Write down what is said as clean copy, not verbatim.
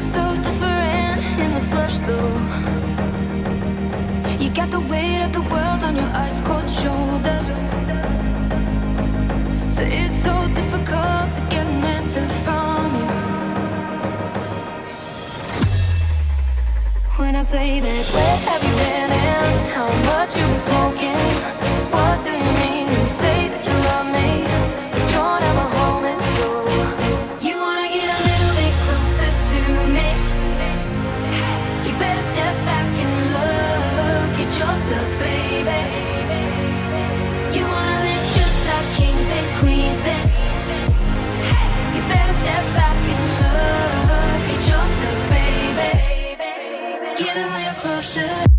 so different in the flesh though. You got the weight of the world on your ice cold shoulders. So it's so difficult to get an answer from you. When I say that, where have you been and how much you been smoking? What do you mean when you say that you love me but don't have a home and soul? You wanna get a little bit closer to me? You better step back and look at yourself, baby. You wanna live just like kings and queens, then you better step back and look at yourself, baby. Get a little closer.